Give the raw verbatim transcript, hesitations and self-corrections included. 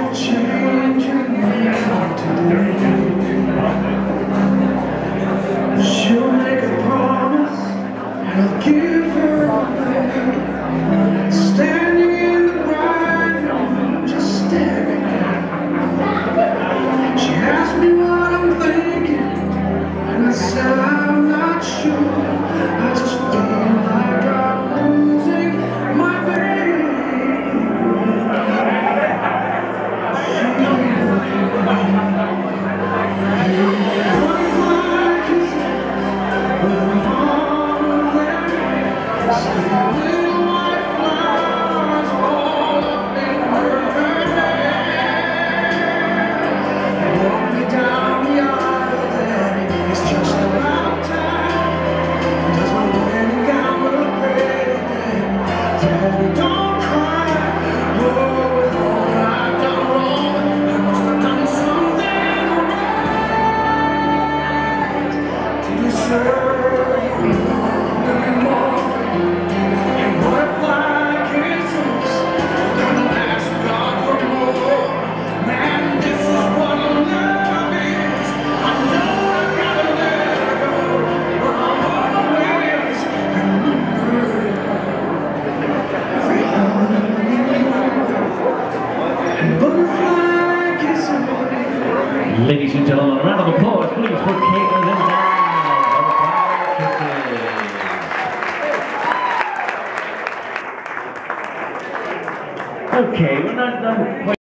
changing today. She'll make a promise and I'll give her away. Standing in the bright room, just staring at her. She asked me what I'm thinking, and I said I'm not sure. I just feel like I'm losing my baby. Ladies and gentlemen, a round of applause, please, for Caitlin and Dan. Okay, we're not done quite.